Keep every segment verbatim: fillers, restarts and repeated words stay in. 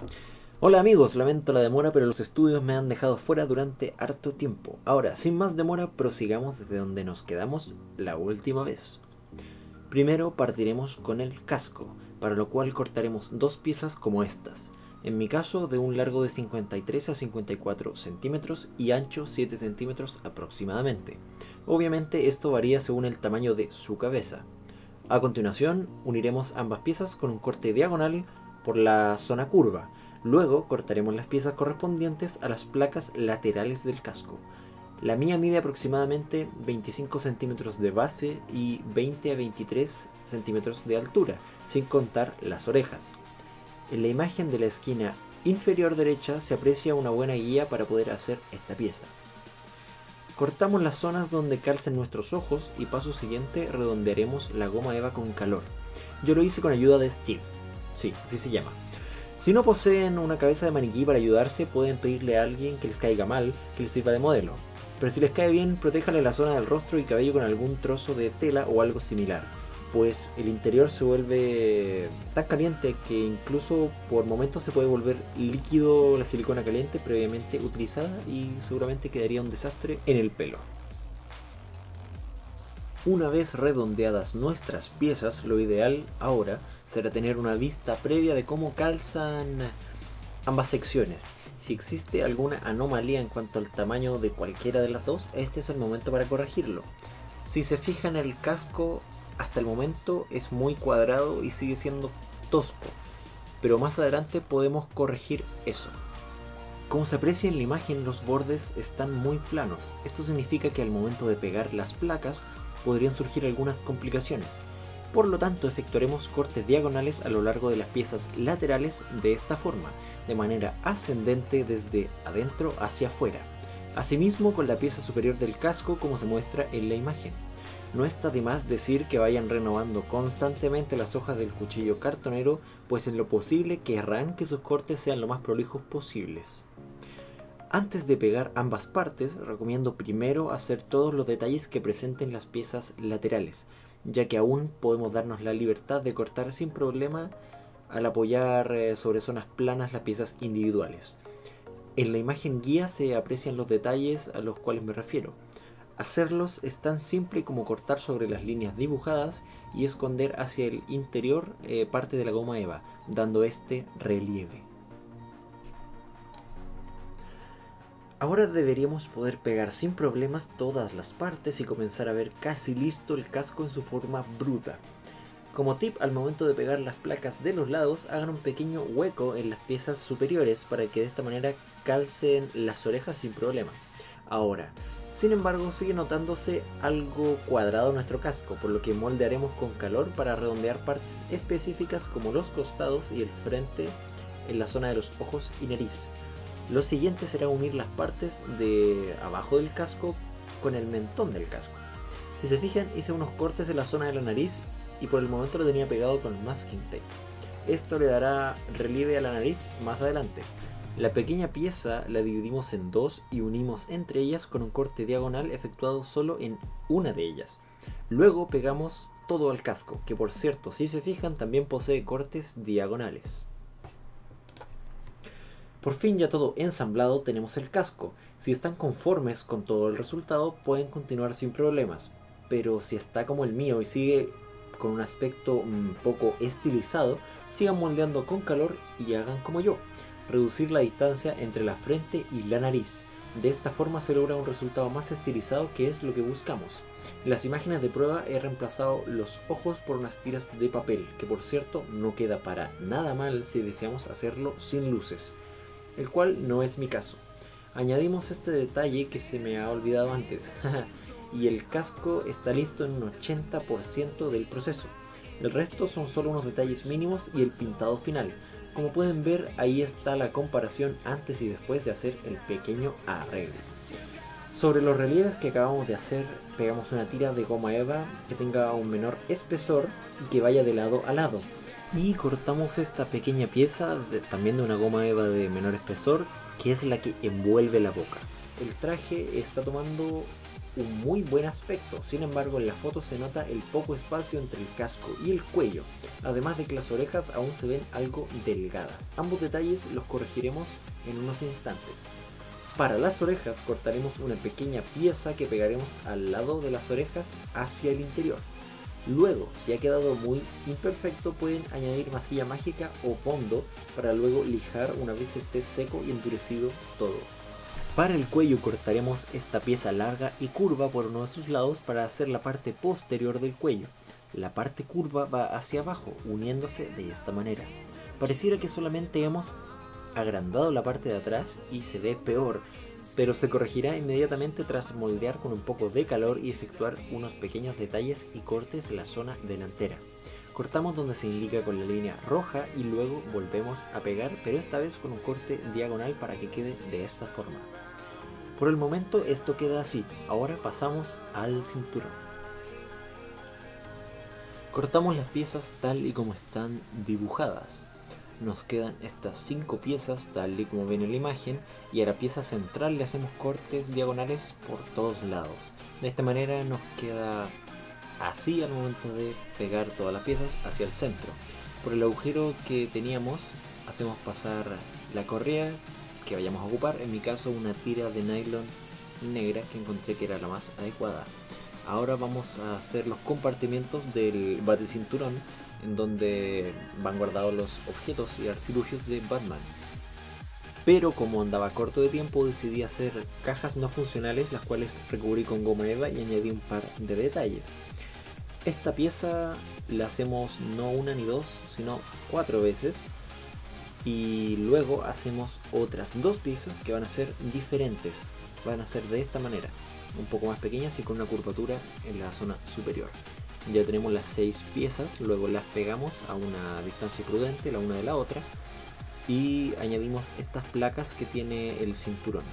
Hola amigos, lamento la demora, pero los estudios me han dejado fuera durante harto tiempo. Ahora, sin más demora, prosigamos desde donde nos quedamos la última vez. Primero partiremos con el casco, para lo cual cortaremos dos piezas como estas. En mi caso, de un largo de cincuenta y tres a cincuenta y cuatro centímetros y ancho siete centímetros aproximadamente. Obviamente esto varía según el tamaño de su cabeza. A continuación, uniremos ambas piezas con un corte diagonal por la zona curva. Luego cortaremos las piezas correspondientes a las placas laterales del casco. La mía mide aproximadamente veinticinco centímetros de base y veinte a veintitrés centímetros de altura, sin contar las orejas. En la imagen de la esquina inferior derecha se aprecia una buena guía para poder hacer esta pieza. Cortamos las zonas donde calcen nuestros ojos y paso siguiente redondearemos la goma eva con calor. Yo lo hice con ayuda de Steve. Sí, así se llama. Si no poseen una cabeza de maniquí para ayudarse, pueden pedirle a alguien que les caiga mal que les sirva de modelo. Pero si les cae bien, protéjale la zona del rostro y cabello con algún trozo de tela o algo similar, pues el interior se vuelve tan caliente que incluso por momentos se puede volver líquido la silicona caliente previamente utilizada y seguramente quedaría un desastre en el pelo. Una vez redondeadas nuestras piezas, lo ideal ahora será tener una vista previa de cómo calzan ambas secciones. Si existe alguna anomalía en cuanto al tamaño de cualquiera de las dos, este es el momento para corregirlo. Si se fijan, el casco hasta el momento es muy cuadrado y sigue siendo tosco, pero más adelante podemos corregir eso. Como se aprecia en la imagen, los bordes están muy planos. Esto significa que al momento de pegar las placas podrían surgir algunas complicaciones. Por lo tanto, efectuaremos cortes diagonales a lo largo de las piezas laterales de esta forma, de manera ascendente desde adentro hacia afuera. Asimismo con la pieza superior del casco, como se muestra en la imagen. No está de más decir que vayan renovando constantemente las hojas del cuchillo cartonero, pues en lo posible querrán que sus cortes sean lo más prolijos posibles. Antes de pegar ambas partes, recomiendo primero hacer todos los detalles que presenten las piezas laterales, ya que aún podemos darnos la libertad de cortar sin problema al apoyar sobre zonas planas las piezas individuales. En la imagen guía se aprecian los detalles a los cuales me refiero. Hacerlos es tan simple como cortar sobre las líneas dibujadas y esconder hacia el interior eh, parte de la goma eva, dando este relieve. Ahora deberíamos poder pegar sin problemas todas las partes y comenzar a ver casi listo el casco en su forma bruta. Como tip, al momento de pegar las placas de los lados, hagan un pequeño hueco en las piezas superiores para que de esta manera calcen las orejas sin problema. Ahora, sin embargo, sigue notándose algo cuadrado nuestro casco, por lo que moldearemos con calor para redondear partes específicas como los costados y el frente en la zona de los ojos y nariz. Lo siguiente será unir las partes de abajo del casco con el mentón del casco. Si se fijan, hice unos cortes en la zona de la nariz y por el momento lo tenía pegado con masking tape. Esto le dará relieve a la nariz más adelante. La pequeña pieza la dividimos en dos y unimos entre ellas con un corte diagonal efectuado solo en una de ellas. Luego pegamos todo al casco, que por cierto, si se fijan, también posee cortes diagonales. Por fin, ya todo ensamblado, tenemos el casco. Si están conformes con todo el resultado, pueden continuar sin problemas. Pero si está como el mío y sigue con un aspecto un poco estilizado, sigan moldeando con calor y hagan como yo. Reducir la distancia entre la frente y la nariz. De esta forma se logra un resultado más estilizado, que es lo que buscamos. En las imágenes de prueba he reemplazado los ojos por unas tiras de papel, que por cierto no queda para nada mal si deseamos hacerlo sin luces, el cual no es mi caso. Añadimos este detalle que se me ha olvidado antes y el casco está listo en un ochenta por ciento del proceso. El resto son solo unos detalles mínimos y el pintado final. Como pueden ver, ahí está la comparación antes y después de hacer el pequeño arreglo. Sobre los relieves que acabamos de hacer, pegamos una tira de goma eva que tenga un menor espesor y que vaya de lado a lado. Y cortamos esta pequeña pieza de, también de una goma eva de menor espesor, que es la que envuelve la boca. El traje está tomando un muy buen aspecto. Sin embargo, en la foto se nota el poco espacio entre el casco y el cuello, además de que las orejas aún se ven algo delgadas. Ambos detalles los corregiremos en unos instantes. Para las orejas cortaremos una pequeña pieza que pegaremos al lado de las orejas hacia el interior. Luego, si ha quedado muy imperfecto, pueden añadir masilla mágica o fondo para luego lijar una vez esté seco y endurecido todo. Para el cuello cortaremos esta pieza larga y curva por uno de sus lados para hacer la parte posterior del cuello. La parte curva va hacia abajo, uniéndose de esta manera. Pareciera que solamente hemos agrandado la parte de atrás y se ve peor, pero se corregirá inmediatamente tras moldear con un poco de calor y efectuar unos pequeños detalles y cortes en la zona delantera. Cortamos donde se indica con la línea roja y luego volvemos a pegar, pero esta vez con un corte diagonal para que quede de esta forma. Por el momento esto queda así. Ahora pasamos al cinturón. Cortamos las piezas tal y como están dibujadas. Nos quedan estas cinco piezas tal y como ven en la imagen, y a la pieza central le hacemos cortes diagonales por todos lados. De esta manera nos queda así al momento de pegar todas las piezas hacia el centro. Por el agujero que teníamos hacemos pasar la correa que vayamos a ocupar, en mi caso una tira de nylon negra que encontré que era la más adecuada. Ahora vamos a hacer los compartimientos del baticinturón, en donde van guardados los objetos y artilugios de Batman. Pero como andaba corto de tiempo, decidí hacer cajas no funcionales, las cuales recubrí con goma eva y añadí un par de detalles. Esta pieza la hacemos no una ni dos, sino cuatro veces, y luego hacemos otras dos piezas que van a ser diferentes. Van a ser de esta manera, un poco más pequeñas y con una curvatura en la zona superior. Ya tenemos las seis piezas, luego las pegamos a una distancia prudente la una de la otra y añadimos estas placas que tiene el cinturón.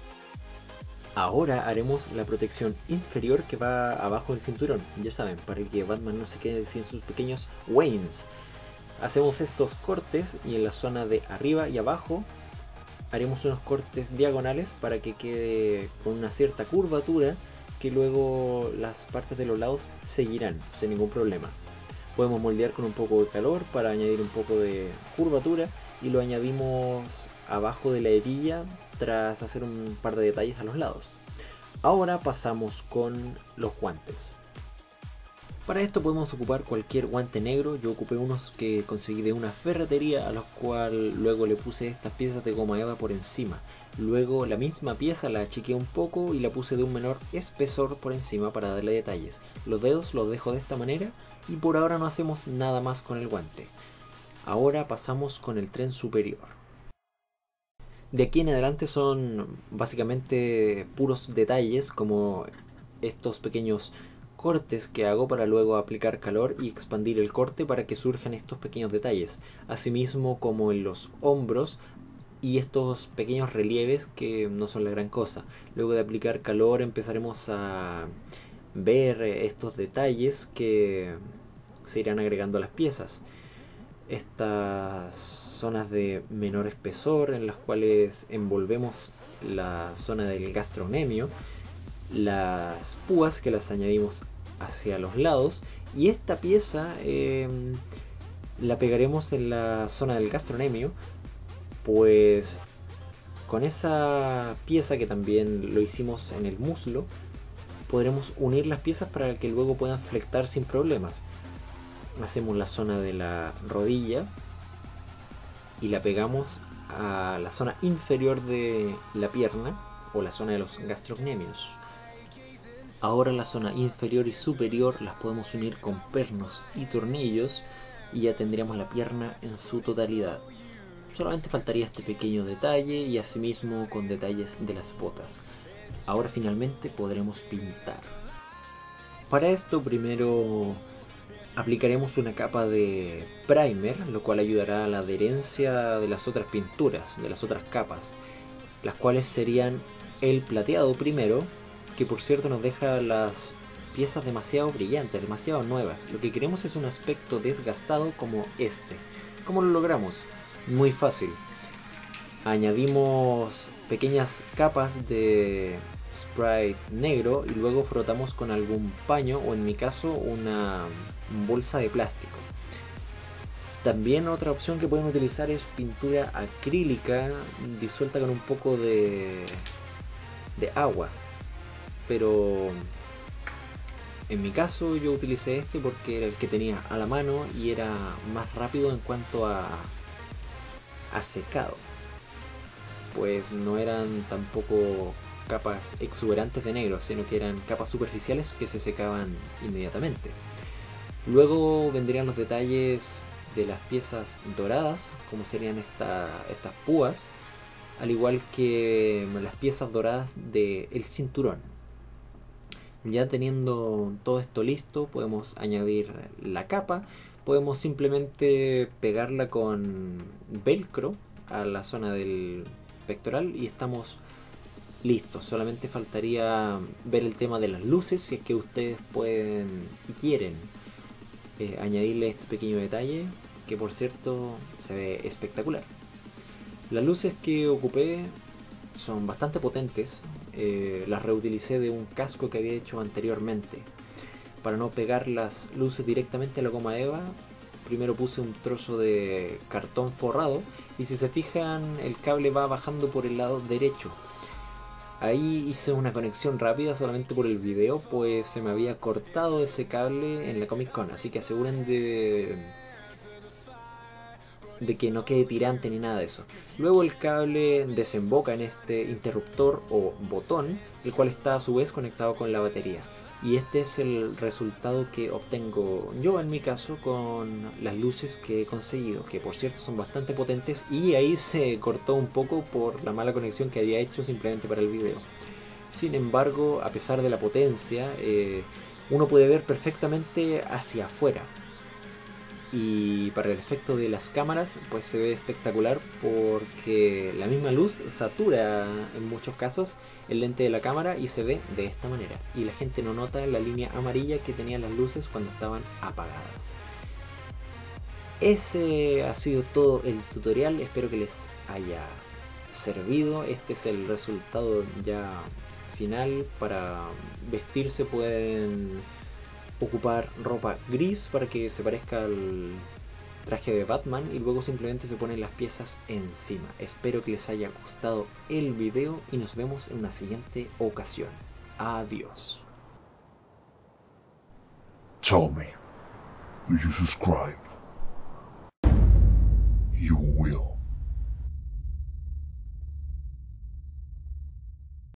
Ahora haremos la protección inferior que va abajo del cinturón, ya saben, para que Batman no se quede sin sus pequeños Waynes. Hacemos estos cortes y en la zona de arriba y abajo haremos unos cortes diagonales para que quede con una cierta curvatura, que luego las partes de los lados seguirán sin ningún problema. Podemos moldear con un poco de calor para añadir un poco de curvatura y lo añadimos abajo de la hebilla tras hacer un par de detalles a los lados. Ahora pasamos con los guantes. Para esto podemos ocupar cualquier guante negro. Yo ocupé unos que conseguí de una ferretería, a los cuales luego le puse estas piezas de goma eva por encima. Luego la misma pieza la achiqué un poco y la puse de un menor espesor por encima para darle detalles. Los dedos los dejo de esta manera y por ahora no hacemos nada más con el guante. Ahora pasamos con el tren superior. De aquí en adelante son básicamente puros detalles, como estos pequeños cortes que hago para luego aplicar calor y expandir el corte para que surjan estos pequeños detalles. Asimismo, como en los hombros y estos pequeños relieves que no son la gran cosa. Luego de aplicar calor empezaremos a ver estos detalles que se irán agregando a las piezas. Estas zonas de menor espesor en las cuales envolvemos la zona del gastrocnemio, las púas que las añadimos hacia los lados, y esta pieza eh, la pegaremos en la zona del gastrocnemio, pues con esa pieza que también lo hicimos en el muslo podremos unir las piezas para que luego puedan flectar sin problemas. Hacemos la zona de la rodilla y la pegamos a la zona inferior de la pierna o la zona de los gastrocnemios. Ahora la zona inferior y superior las podemos unir con pernos y tornillos y ya tendríamos la pierna en su totalidad. Solamente faltaría este pequeño detalle y asimismo con detalles de las botas. Ahora finalmente podremos pintar. Para esto primero aplicaremos una capa de primer, lo cual ayudará a la adherencia de las otras pinturas, de las otras capas, las cuales serían el plateado primero, que por cierto nos deja las piezas demasiado brillantes, demasiado nuevas. Lo que queremos es un aspecto desgastado como este. ¿Cómo lo logramos? Muy fácil. Añadimos pequeñas capas de Sprite negro y luego frotamos con algún paño o en mi caso una bolsa de plástico. También otra opción que pueden utilizar es pintura acrílica disuelta con un poco de, de agua, pero en mi caso yo utilicé este porque era el que tenía a la mano y era más rápido en cuanto a, a secado, pues no eran tampoco capas exuberantes de negro, sino que eran capas superficiales que se secaban inmediatamente. Luego vendrían los detalles de las piezas doradas, como serían esta, estas púas, al igual que las piezas doradas del cinturón. Ya teniendo todo esto listo, podemos añadir la capa, podemos simplemente pegarla con velcro a la zona del pectoral y estamos listos. Solamente faltaría ver el tema de las luces, si es que ustedes pueden y quieren eh, añadirle este pequeño detalle, que por cierto se ve espectacular. Las luces que ocupé son bastante potentes, eh, las reutilicé de un casco que había hecho anteriormente. Para no pegar las luces directamente a la goma eva, primero puse un trozo de cartón forrado y si se fijan el cable va bajando por el lado derecho. Ahí hice una conexión rápida solamente por el video, pues se me había cortado ese cable en la Comic Con, así que aseguren de, de que no quede tirante ni nada de eso. Luego el cable desemboca en este interruptor o botón, el cual está a su vez conectado con la batería. Y este es el resultado que obtengo yo en mi caso con las luces que he conseguido, que por cierto son bastante potentes, y ahí se cortó un poco por la mala conexión que había hecho simplemente para el video. Sin embargo, a pesar de la potencia, eh, uno puede ver perfectamente hacia afuera. Y para el efecto de las cámaras pues se ve espectacular porque la misma luz satura en muchos casos el lente de la cámara y se ve de esta manera, y la gente no nota la línea amarilla que tenían las luces cuando estaban apagadas. Ese ha sido todo el tutorial, espero que les haya servido. Este es el resultado ya final. Para vestirse pueden ocupar ropa gris para que se parezca al traje de Batman y luego simplemente se ponen las piezas encima. Espero que les haya gustado el video y nos vemos en una siguiente ocasión. Adiós. Tell me, will you subscribe? You will.